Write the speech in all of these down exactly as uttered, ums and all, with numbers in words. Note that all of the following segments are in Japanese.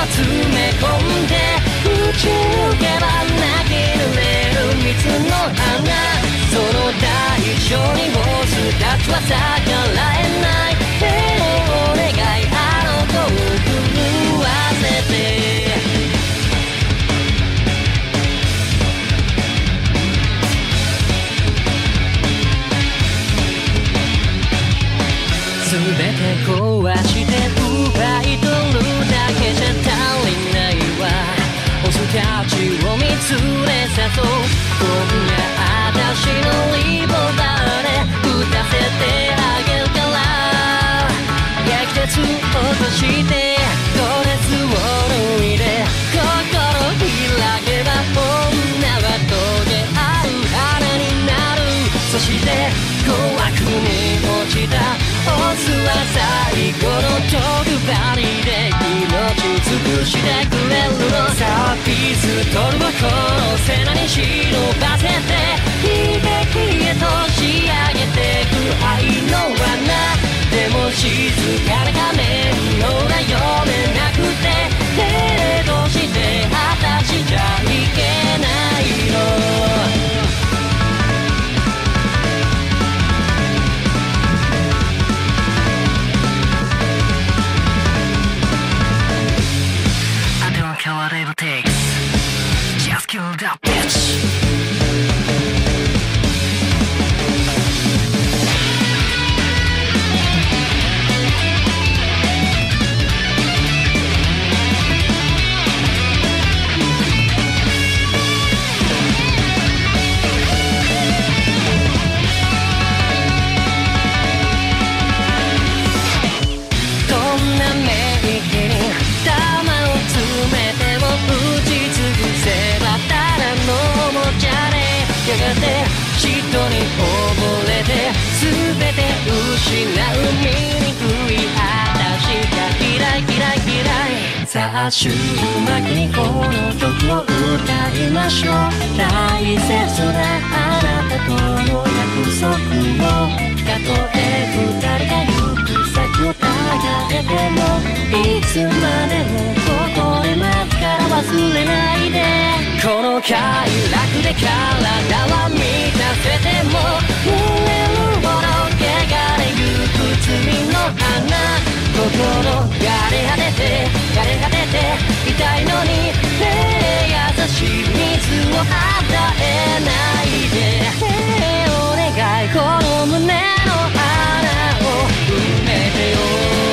詰め込んで打ち抜けば泣き濡れる蜜の花、その代償にボスたちは逆らえない。でもお願いあの子を震わせて全て壊して奪い取るだけじゃ足りないわ。オスたちを見つれさそう。今夜私のリボバーで打たせてあげるから。焼き鉄を落としてドレスを脱いで心開けば女は溶け合う花になる。そして怖くに落ちたオスは最後の特張りで命尽くしてくれるの。さあピストルをこの背中に忍ばせて悲劇へと仕上げてく愛の罠。でも静かな仮面の裏読めなくて手として私じゃいけないの。Whatever takes, just kill that bitch. やがて嫉妬に溺れて全て失う醜い私が嫌い嫌い嫌い。さあ終幕にこの曲を歌いましょう。大切なあなたとの約束をたとえ二人が行く先をたがえてもいつまでもここで待つから忘れないで。この快楽で体は満たせても濡れるほど汚れゆく罪の花。心枯れ果てて枯れ果てて痛いのにねえ優しい水を与えないで。ねえお願いこの胸の穴を埋めてよ。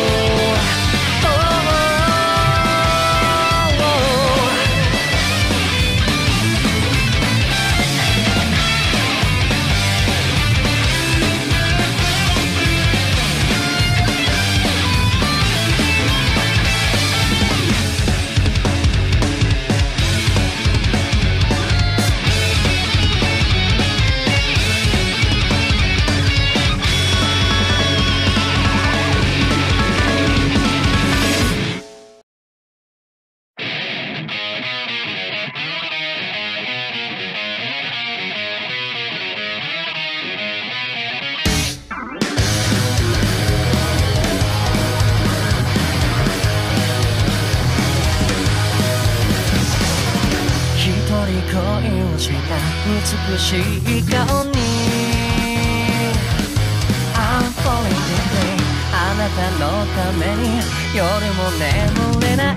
美しい顔に I'm falling today あなたのために夜も眠れない。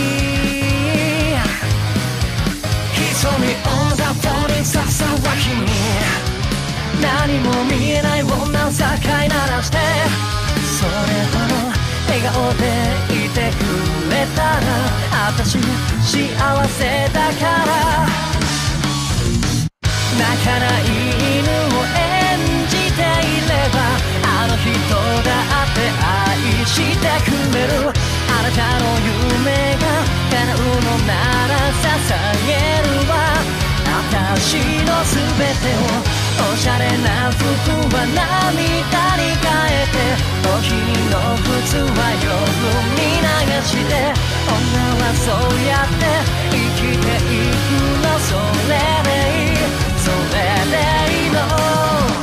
瞳をざっとにささわきに何も見えない女を境ならして、それとも笑顔でいてくれたら私幸せだから。泣かない犬を演じていればあの人だって愛してくれる。あなたの夢が叶うのなら捧げるわ。私の全てをおしゃれな服は涙に変えてお気にの靴は夜に流して女はそうやって生きていくの。それでいいそれでいいの。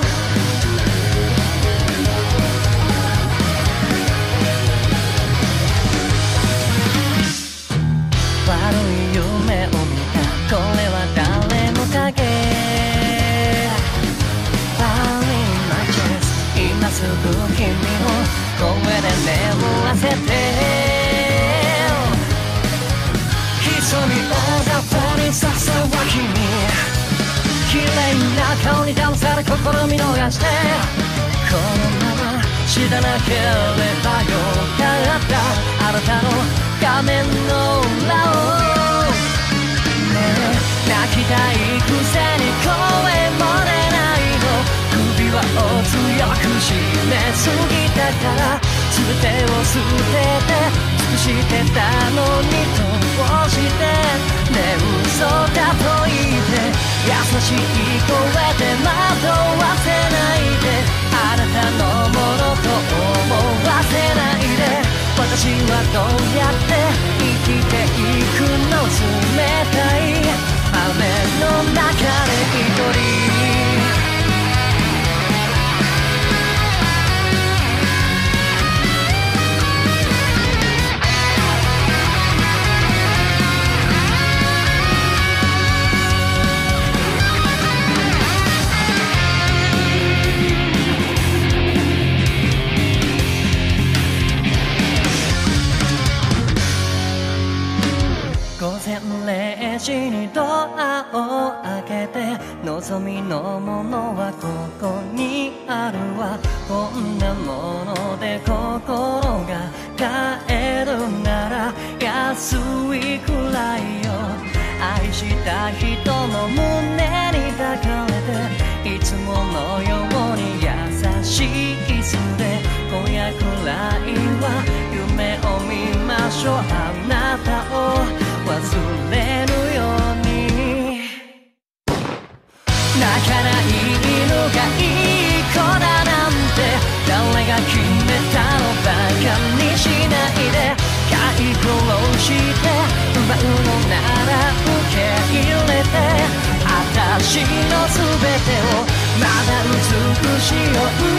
すぐ君の声で眠らせて瞳をダフに刺すわ君綺麗な顔に騙され心見逃してこのまま死ななければよかったあなたの画面の裏をねえ泣きたいくせに声も出ないの首輪を強く締めすぎたから全てを捨てて尽くしてたのにどうしてね嘘だと言って優しい声で惑わせないであなたのものと思わせないで私はどうやって生きていくの冷たい雨の中で一人午前れいじにドアを開けて望みのものはここにあるわこんなもので心が帰るなら安いくらいよ愛した人の胸に抱かれていつものように優しいキスで今夜くらいは夢を見ましょうあなたを忘れぬように泣かない犬がいい子だなんて誰が決めたのバカにしないで買い殺して奪うのなら受け入れて私の全てをまだ美しいよ